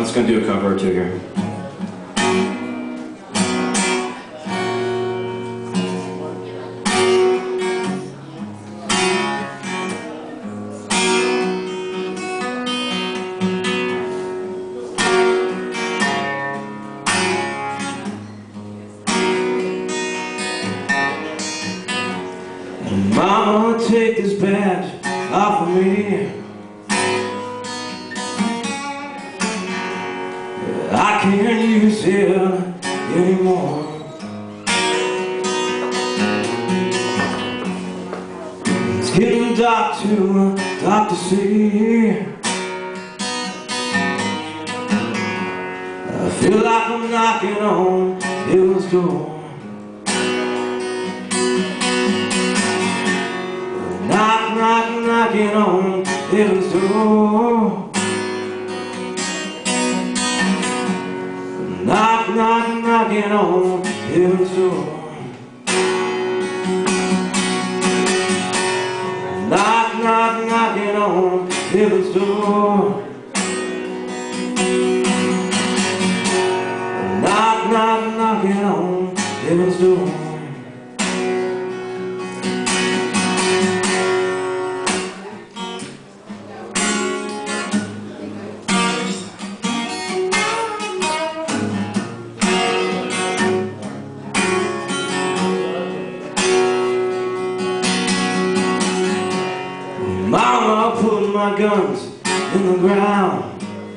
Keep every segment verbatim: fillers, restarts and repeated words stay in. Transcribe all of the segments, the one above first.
just gonna do a cover or two here. Mama, take this badge off of me. I can't use it anymore. It's getting dark too, dark to see. I feel like I'm knocking on heaven's door. Knock, knock, knocking on heaven's door. Knock, knock, knocking on heaven's door. Knock, knock, knocking on heaven's door. Knock, knock, knocking on heaven's door. Mama, put my guns in the ground.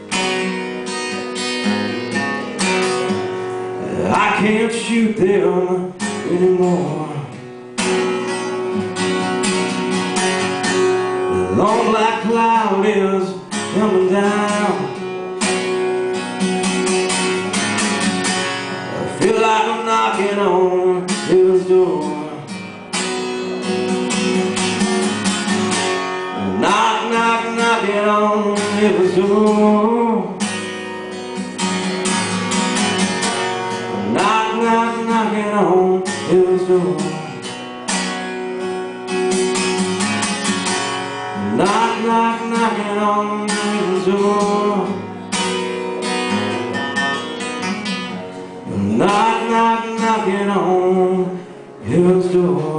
I can't shoot them anymore. The long black cloud is coming down. I feel like I'm knocking on heaven's door. Knock, knock, knocking on heaven's door. Knock, knock, knocking on heaven's door. Knock, knock, knocking on heaven's door. Knock, knock, knocking on heaven's door.